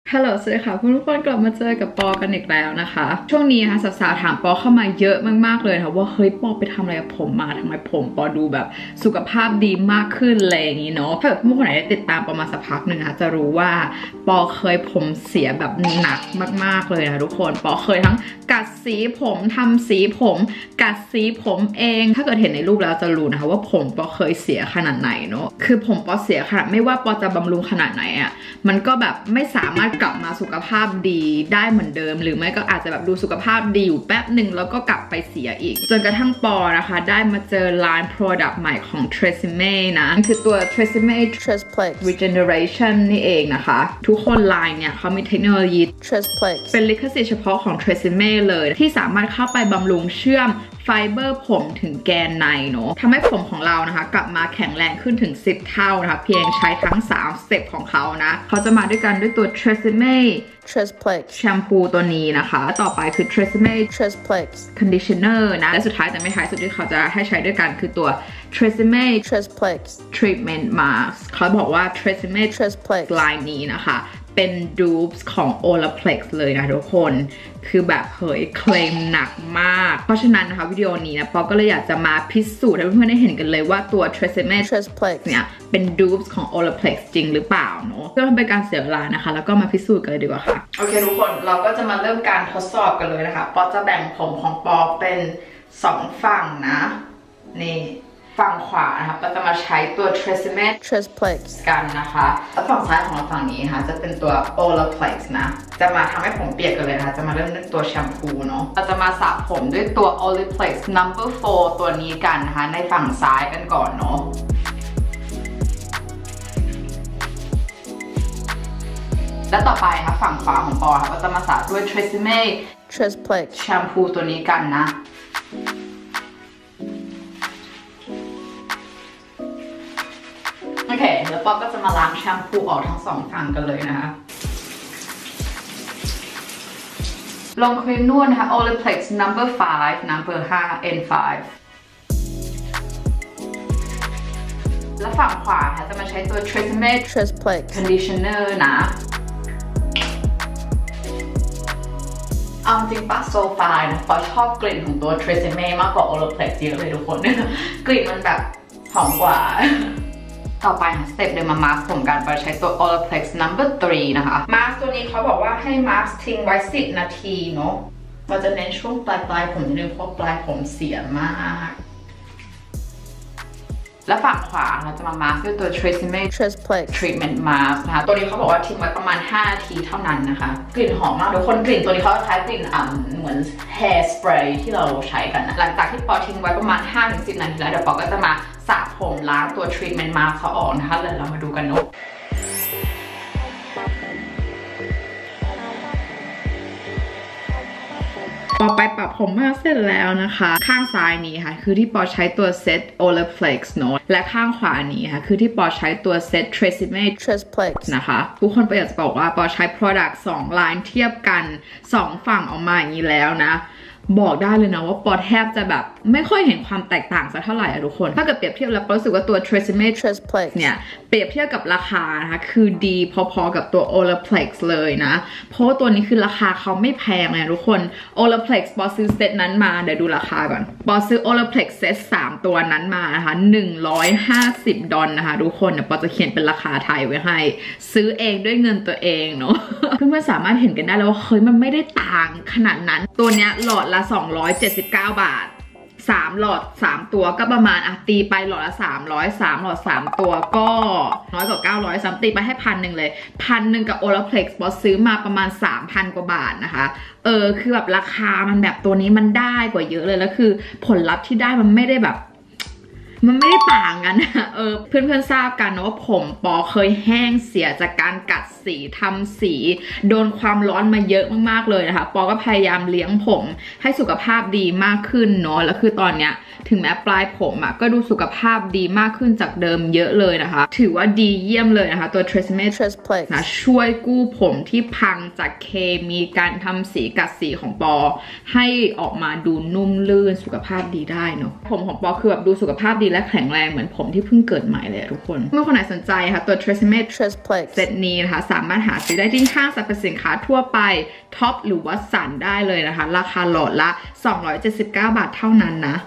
ฮัลโหลสวัสดีค่ะทุกคนกลับมาเจอกับปอกันอีกแล้วนะคะช่วงนี้ค่ะสาวๆถามปอเข้ามาเยอะมากๆเลยค่ะว่าเฮ้ยปอไปทำอะไรกับผมมาทำไมผมปอดูแบบสุขภาพดีมากขึ้นอะไรอย่างนี้เนาะถ้าเกิดผู้คนไหนได้ติดตามปอมาสักพักหนึ่งค่ะจะรู้ว่าปอเคยผมเสียแบบหนักมากๆเลยนะทุกคนปอเคยทั้งกัดสีผมทำสีผมกัดสีผมเองถ้าเกิดเห็นในรูปแล้วจะรู้นะคะว่าผมปอเคยเสียขนาดไหนเนาะคือผมปอเสียขนาดไม่ว่าปอจะบำรุงขนาดไหนอ่ะมันก็แบบไม่สามารถกลับมาสุขภาพดีได้เหมือนเดิมหรือไม่ก็อาจจะแบบดูสุขภาพดีอยู่แป๊บหนึ่งแล้วก็กลับไปเสียอีกจนกระทั่งปอนะคะได้มาเจอ line product ใหม่ของ TRESemmé นะคือตัว TRESemmé Tresplex Regeneration นี่เองนะคะทุกคน line เนี่ยเขามีเทคโนโลยี Tresplex เป็นลิขสิทธิ์เฉพาะของ TRESemmé เลยที่สามารถเข้าไปบำรุงเชื่อมไฟเบอร์ผมถึงแกนในเนาะทำให้ผมของเรานะคะกลับมาแข็งแรงขึ้นถึง10 เท่านะคะเพียงใช้ทั้ง3สเต็ปของเขานะเขาจะมาด้วยกันด้วยตัว TRESemmé Tresplex แชมพูตัวนี้นะคะต่อไปคือ TRESemmé Tresplex Conditioner นะและสุดท้ายแต่ไม่ท้ายสุดที่เขาจะให้ใช้ด้วยกันคือตัว TRESemmé Tresplex Treatment Mask เขาบอกว่า TRESemmé Tresplex ลายนี้นะคะเป็น dupes ของ Olaplex เลยนะทุกคนคือแบบเฮ้ยเคลมหนักมากเพราะฉะนั้นนะคะวิดีโอนี้นะปอก็เลยอยากจะมาพิสูจน์ให้เพื่อนๆได้เห็นกันเลยว่าตัว TRESemmé Tresplex เนี่ยเป็น dupes ของ Olaplex จริงหรือเปล่าเนาะเพื่อทำเป็นการเสียเวลานะคะแล้วก็มาพิสูจน์กันเลยดีกว่าค่ะโอเคทุกคนเราก็จะมาเริ่มการทดสอบกันเลยนะคะปอจะแบ่งผมของปอเป็น2ฝั่งนะนี่ฝั่งขวานะคะก็จะมาใช้ตัว TRESemmé Tresplex กันนะคะแล้วฝั่งซ้ายของเราฝั่งนี้นะคะจะเป็นตัว Olaplex นะจะมาทำให้ผมเปียกกันเลยนะคะจะมาเริ่มด้วยตัวแชมพูเนาะเราจะมาสระผมด้วยตัว Olaplex number 4 ตัวนี้กันนะคะในฝั่งซ้ายกันก่อนเนาะและต่อไปค่ะฝั่งขวาของปอค่ะก็จะมาสระด้วย TRESemmé Tresplex แชมพูตัวนี้กันนะโอเคแล้วปอก็จะมาล้างแชมพูออกทั้งสองฝั่งกันเลยนะคะลงครีมนวดนะคะ Olaplex number 5 number 5 N5 และฝั่งขวาค่ะจะมาใช้ตัว TRESemmé Tresplex Conditioner นะเอาจริงปะโซฟานะปอชอบกลิ่นของตัว TRESemmé มากกว่า Olaplex เยอะเลยทุกคน กลิ่นมันแบบหอมกว่าต่อไปสเต็ปเดินมามาสก์ผมกันไปใช้ตัว Olaplex number 3 นะคะมาสก์ตัวนี้เขาบอกว่าให้มาสก์ทิ้งไว้10 นาทีเนาะเราจะเน้นช่วงปลายผมนิดนึงเพราะปลายผมเสียมากและฝั่งขวาเราจะมามาสก์ด้วยตัว TRESemmé Tresplex Treatment Mask นะคะตัวนี้เขาบอกว่าทิ้งไว้ประมาณ5 นาทีเท่านั้นนะคะกลิ่นหอมมากทุกคนกลิ่นตัวนี้เขาคล้ายกลิ่นเหมือน hair spray ที่เราใช้กันนะหลังจากที่ปอทิ้งไว้ประมาณ 5-10 นาทีแล้วเดี๋ยวปอก็จะมาสระผมล้างตัว Treatment Mask เขาออกนะคะเดี๋ยวเรามาดูกันเนาะปอไปปรับผมมาเสร็จแล้วนะคะข้างซ้ายนี้ค่ะคือที่ปอใช้ตัวเซต Olaplex เนอะและข้างขวานี้ค่ะคือที่ปอใช้ตัวเซต TRESemmé Tresplex นะคะทุกคนปออยากจะบอกว่าปอใช้ product 2 line เทียบกัน2ฝั่งออกมาอย่างนี้แล้วนะบอกได้เลยนะว่าปอแทบจะแบบไม่ค่อยเห็นความแตกต่างสักเท่าไหร่อะทุกคนถ้าเกิดเปรียบเทียบแล้วปอรู้สึกว่าตัว TRESemmé Tresplex เนี่ยเปรียบเทียบกับราคานะคะคือดีพอๆกับตัว Olaplex เลยนะเพราะว่าตัวนี้คือราคาเขาไม่แพงเลยทุกคน Olaplex ปอซื้อเซตนั้นมาเดี๋ยวดูราคาก่อนปอซื้อ Olaplex เซต3 ตัวนั้นมานะคะ$150นะคะทุกคนเดี๋ยวปอจะเขียนเป็นราคาไทยไว้ให้ซื้อเองด้วยเงินตัวเองเนาะ เพื่อนๆสามารถเห็นกันได้แล้วว่าเฮ้ยมันไม่ได้ต่างขนาดนั้นตัวเนี้ยหลอดละ279 บาท3 หลอด 3 ตัวก็ประมาณตีไปหลอดละ300 3 หลอด 3 ตัวก็น้อยกว่า900ซ้ำตีไปให้1,000เลย1,000กับ Olaplex ปอซื้อมาประมาณ 3,000 กว่าบาทนะคะคือแบบราคามันแบบตัวนี้มันได้กว่าเยอะเลยแล้วคือผลลัพธ์ที่ได้มันไม่ได้แบบมันไม่ได้ต่างกันนะเพื่อนๆทราบกันนะว่าผมปอเคยแห้งเสียจากการกัดสีทำสีโดนความร้อนมาเยอะมากๆเลยนะคะปอก็พยายามเลี้ยงผมให้สุขภาพดีมากขึ้นเนาะแล้วคือตอนเนี้ยถึงแม้ปลายผมก็ดูสุขภาพดีมากขึ้นจากเดิมเยอะเลยนะคะถือว่าดีเยี่ยมเลยนะคะตัว TRESemmé Tresplex นะช่วยกู้ผมที่พังจากเคมีการทำสีกัดสีของปอให้ออกมาดูนุ่มลื่นสุขภาพดีได้เนาะผมของปอคือแบบดูสุขภาพดีดีและแข็งแรงเหมือนผมที่เพิ่งเกิดใหม่เลยทุกคนเมื่อคนไหนสนใจค่ะตัว Tresemme Tressplex เซตนี้นะคะสามารถหาซื้อได้ที่ห้างสรรพสินค้าทั่วไปท็อปหรือว่าสันได้เลยนะคะราคาหลอดละ279 บาทเท่านั้นนะ